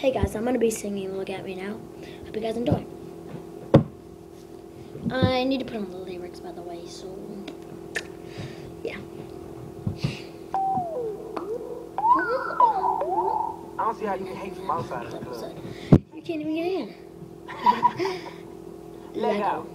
Hey guys, I'm going to be singing Look At Me Now. Hope you guys enjoy. I need to put on the lyrics, by the way, so yeah. I don't see how you can hate from outside of the club. You can't even get in. Lego.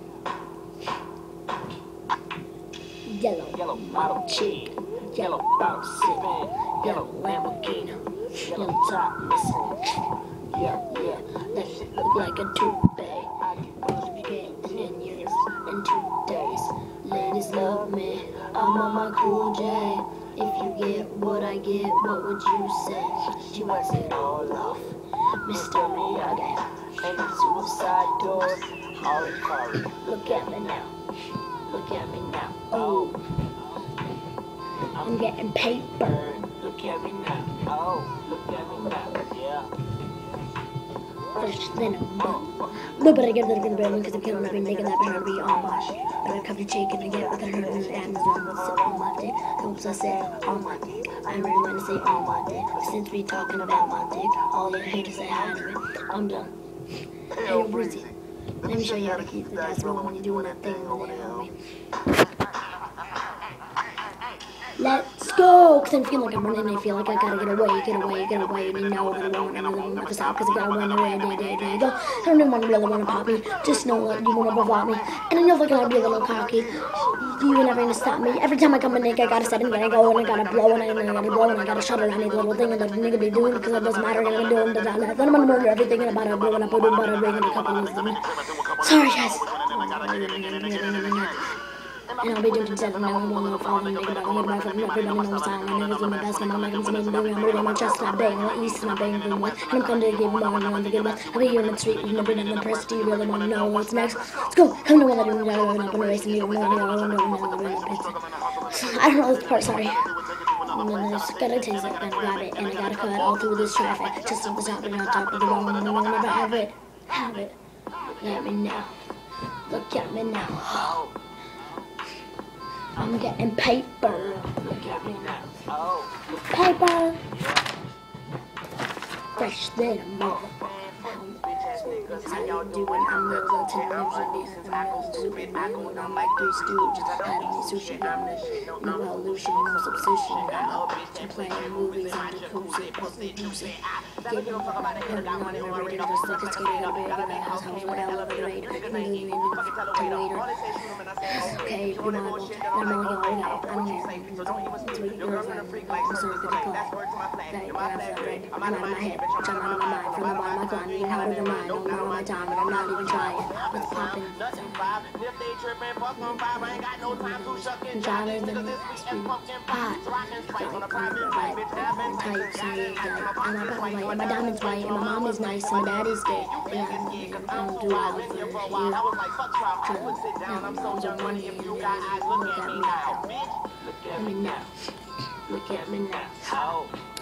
Yellow model chick, yellow bottle sipping, yellow Lamborghini, yellow top missing. Yeah, that shit look like a toupee. I get buzzed if you get in years, in 2 days. Ladies love me, I'm on my cool J. If you get what I get, what would you say? She wants it all off, Mr. Miyagi, and suicide doors. Hurry, look at me now. Look at me now, oh, I'm getting paper. Look at me now, oh, look at me now, yeah. Fresh than a bone. Nobody get a little bit of building because I'm killing every nigga that better be on my shit. But I cover chicken and get with a hundred and Amazon. Sit on my dick. Oops, I said on my dick. I really want to say on my dick. Since we talking about my dick, all you haters say hi to it. I'm done. Hey, Breezy. Let me show you how to keep the dice rolling when you're doing that thing over there, homie. Let's go! Because I feel like I'm running, I feel like I gotta get away, and you know that I don't want to stop, because I gotta run away, there you go. I don't even really want to pop me, just know that you want to pop me, and I know they're gonna be a little cocky. You were never gonna stop me. Every time I come in, I gotta set and gotta go, and I gotta blow, and I gotta blow, and I gotta shut it on any little thing that the nigga be doing, because it doesn't matter, and I'm doing then I'm gonna murder everything, and I'm about to blow, and I'm putting butter, ring, and a couple of them. Sorry, guys. And I'll be doing something now. I'm going to fall and make about it. Everybody knows time. I never do my best. I'm making some amazing doing. I'm moving my chest. I bang. My east and I bang. And I'm going to give them all. I'm to give them. I'll be here in the street. We've never done the press. Do you really want to know what's next? Let's go. I don't know what I'm doing. I'm up in a race. And you don't know. I don't know this part. Sorry. And then I just gotta taste it. And grab it. And I gotta cut all through this traffic. Just off the top and on top of the wrong. And I'll never have it. Have it. Look at me now. Look at me now. I'm getting paper. Look at me now. Oh, paper. Fresh than a motherfucker. How y'all doing? I'm real to music. I'm super cool. I'm like 3 Stooges. Had me sushi. No evolution, no substitution. I'm playing movies on jacuzzi. Puppy music. Getting on the radio. Just like it's getting up big. And I was home with elevator. Okay, you know, I'm only going out. I don't know. It's with your girlfriend. I'm so good at play. I'm out of my head. I'm out of my mind. From the bottom of my climb. Even harder than mine. Don't know my time, and I'm not even trying. What's poppin'? I'm driving in the street. Hot. My diamond's white, and my mom is nice, and my daddy's gay. Yeah, I don't do all for you. Look at me now.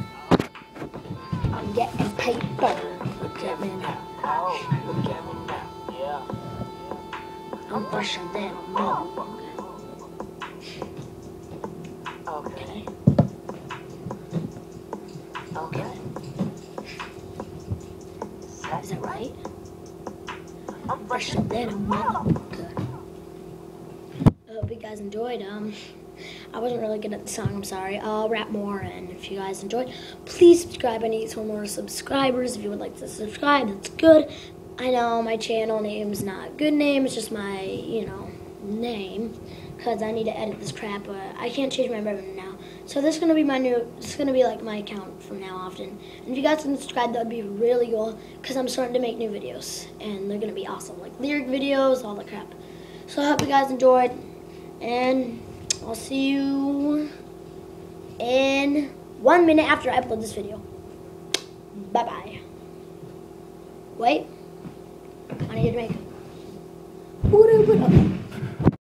I'm getting paper. Look at me now. Look at me now. Yeah. I'm fresher than a motherfucker. Okay. Is that right? I'm fresher than a motherfucker. I hope you guys enjoyed. I wasn't really good at the song, I'm sorry. I'll rap more, and if you guys enjoyed, please subscribe. I need some more subscribers. If you would like to subscribe, that's good. I know my channel name's not a good name. It's just my, name, because I need to edit this crap, but I can't change my revenue now. So this is going to be like my account from now often. And if you guys can subscribe, that would be really cool, because I'm starting to make new videos, and they're going to be awesome, like lyric videos, all that crap. So I hope you guys enjoyed, and I'll see you in 1 minute after I upload this video. Bye-bye. Wait. I need to make... Okay.